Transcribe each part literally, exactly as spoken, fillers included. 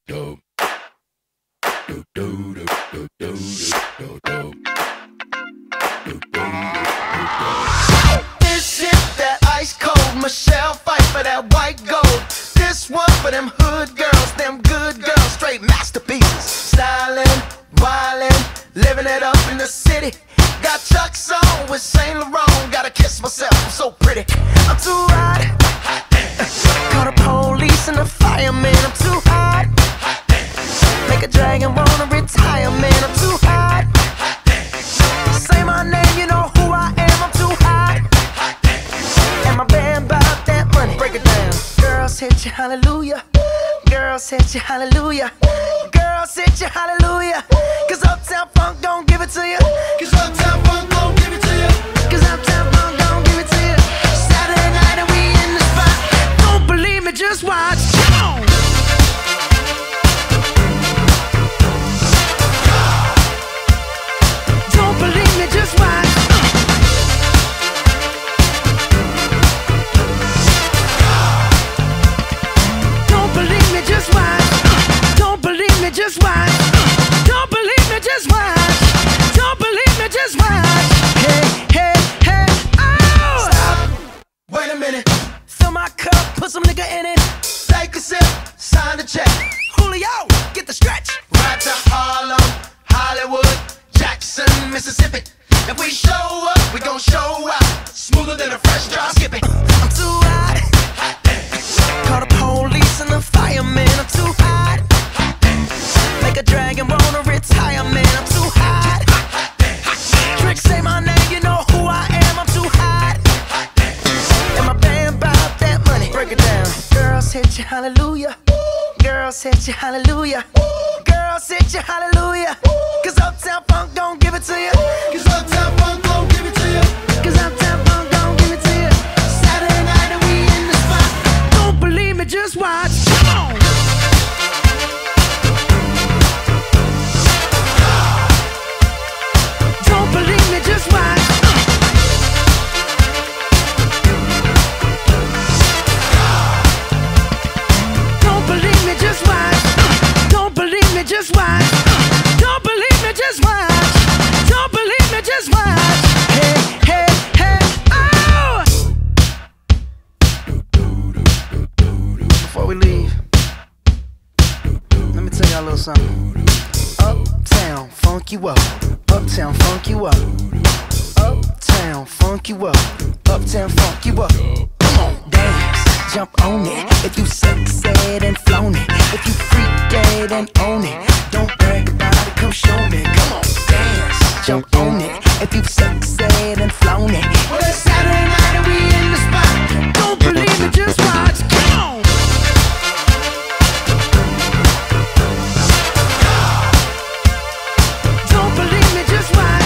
This is that ice cold Michelle fight for that white gold. This one for them hood girls, them good girls, straight masterpieces. Stylin', wildin', living it up in the city. Got Chuck's on with Saint Laurent. Gotta kiss myself, I'm so pretty. I'm too hot. Call the police and the fireman. I'm too hot. Make a dragon wanna retire, man. I'm too hot. Say my name, you know who I am. I'm too hot. And my band about that money. Break it down. Girls hit you, hallelujah. Girls hit you, hallelujah. Girls hit you, hallelujah. Cause Uptown Funk don't give it to you. Cause Uptown Funk don't give it to you. Cause Uptown Funk don't give it to you. Saturday night and we in the spot. Don't believe me, just watch. Come on. Don't believe me, just watch. Don't believe me, just watch. Don't believe me, just watch. Don't believe me, just watch. Don't believe me, just watch. Hey, hey, hey, oh! Stop. Wait a minute. Fill my cup, put some nigga in it. Take a sip, sign the check. Julio, get the stretch. Right to Harlem, Hollywood, Jackson, Mississippi. If we show up, we gon' show out. Smoother than a fresh drop skipping. I'm too hot. Call the police and the fireman. I'm too hot. Make a dragon wanna retire, man. I'm too hot. Tricks say my name, you know who I am. I'm too hot. And my band bout that money. Break it down. Girls hit you, hallelujah. Girls hit you, hallelujah. Girls hit you, hallelujah. Cause Uptown Funk don't give it to you. Cause Uptown Funk don't give it to you. Cause Uptown Funk don't give it to you. Saturday night and we in the spot. Don't believe me, just watch. Come on. Don't believe me, just watch. Don't believe me, just watch. Don't believe me, just watch. Don't believe me, just watch. Don't believe me, just watch. Hey, hey, hey, oh! Before we leave, let me tell y'all a little something. Uptown, funk you up. Uptown, funk you up. Uptown, funk you up. Uptown, funk you up. Come on, dance, jump on it. If you sexed and flown it, if you freaked dead and own it, don't brag about it, come show me. Come on, dance, jump on it. If you sexed and flown it, well, it's Saturday night and we in the spot. Don't believe it, just watch. Come on. Don't believe me, just watch.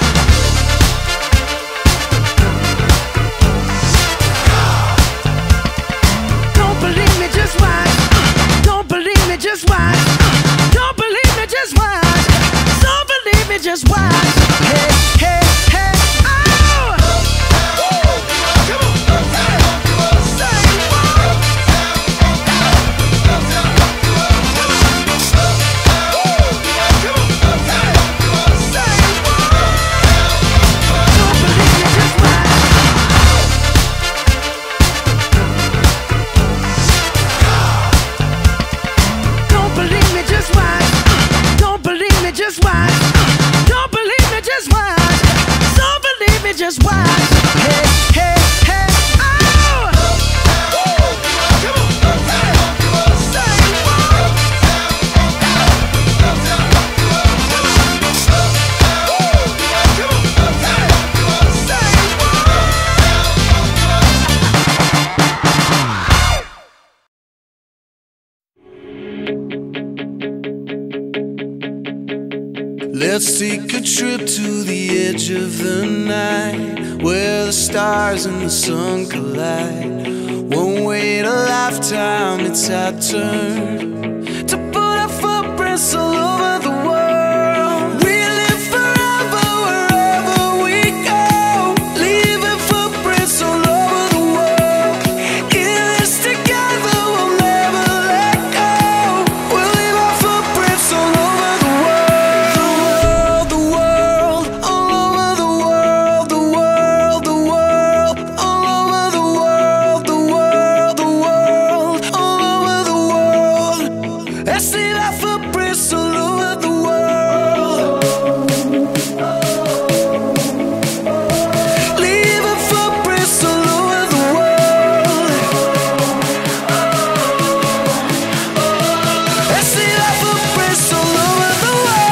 Don't believe me, just watch. Don't believe me, just watch. Don't believe me, just watch. Don't believe me, just watch. Hey, hey, hey, oh! Come on. Say what? Don't believe me, just watch. Don't believe me, just watch. Don't believe me, just watch. Don't believe me, just watch. Hey, hey, hey, oh! Come on. Say what? Let's take a trip to the edge of the night, where the stars and the sun collide. Won't wait a lifetime, it's our turn to put our footprints all over the world. We live forever wherever we go, leaving footprints all over the world. In this together, we'll never let go. We'll leave I see life footprints all over the world. Leaving footprints all over the world. I see life footprints all over the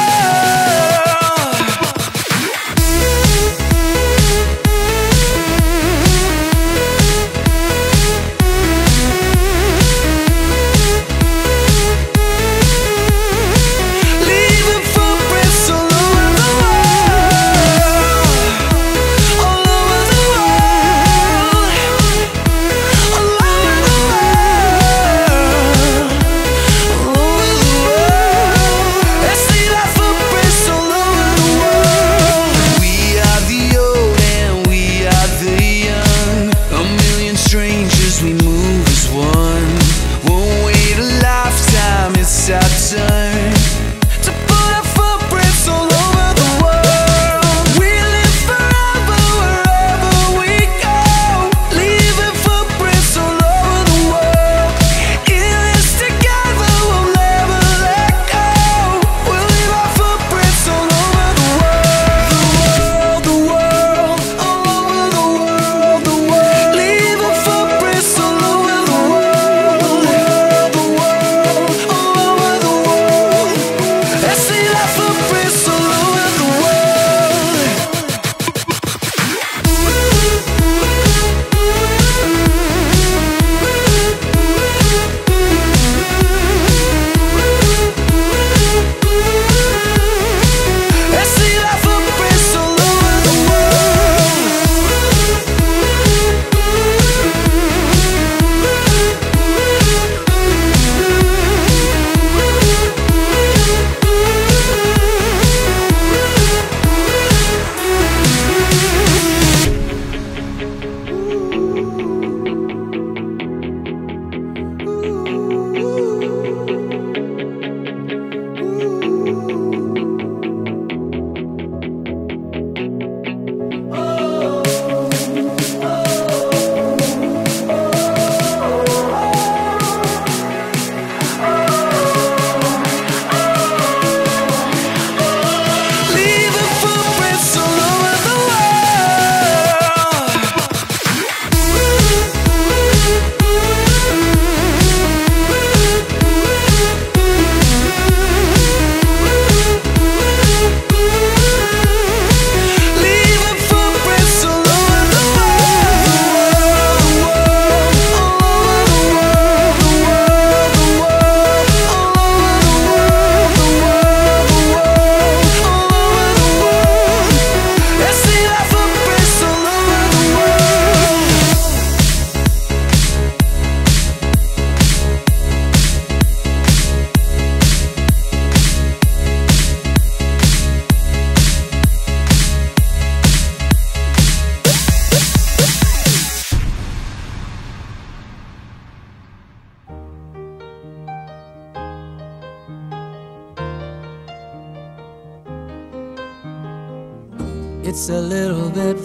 It's a little bit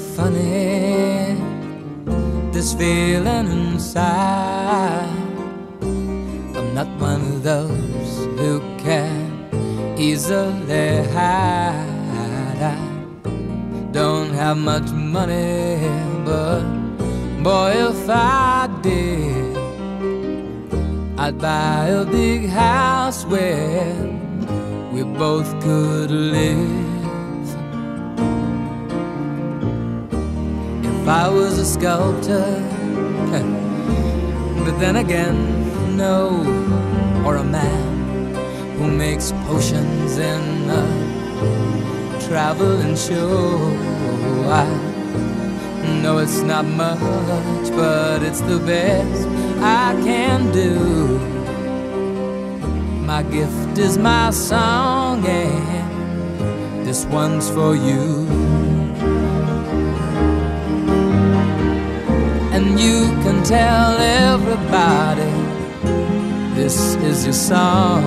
funny, this feeling inside. I'm not one of those who can easily hide. I don't have much money, but boy, if I did, I'd buy a big house where we both could live. If I was a sculptor, but then again, no, or a man who makes potions in a traveling show. I know it's not much, but it's the best I can do. My gift is my song, and this one's for you. And you can tell everybody this is your song.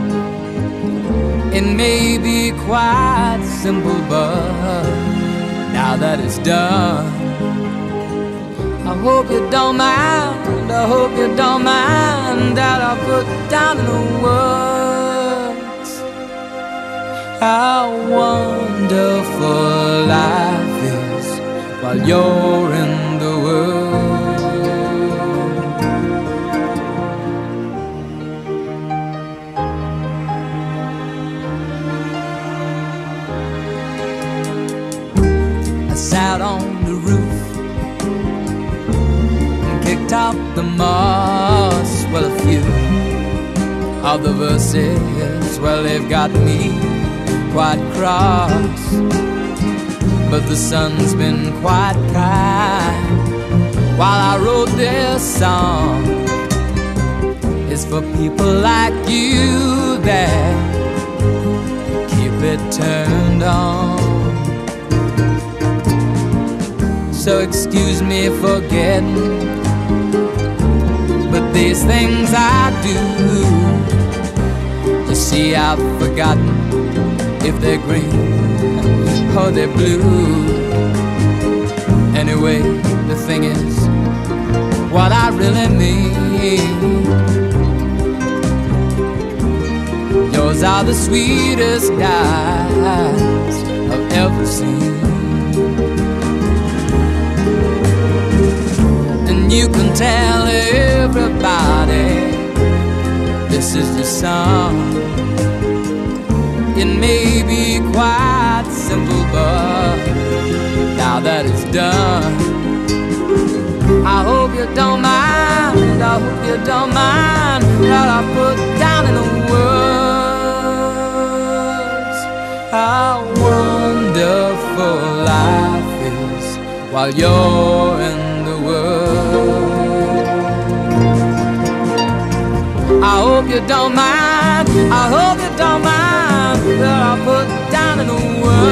It may be quite simple, but now that it's done, I hope you don't mind, I hope you don't mind that I put down in the words how wonderful life is while you're in the world. I sat on the roof and kicked out the moss. Well, a few of the verses, well, they've got me quite cross, but the sun's been quite kind while I wrote this song. It's for people like you that keep it turned on. So excuse me for getting, but these things I do, you see, I've forgotten if they're green or they're blue. Anyway, the thing is, what I really mean, yours are the sweetest eyes I've ever seen. And you can tell everybody this is your song. It may be quite simple, but now that it's done, I hope you don't mind, I hope you don't mind what I put down in the words. How wonderful life is while you're in the world. I hope you don't mind, I hope you don't mind that I put down in the world.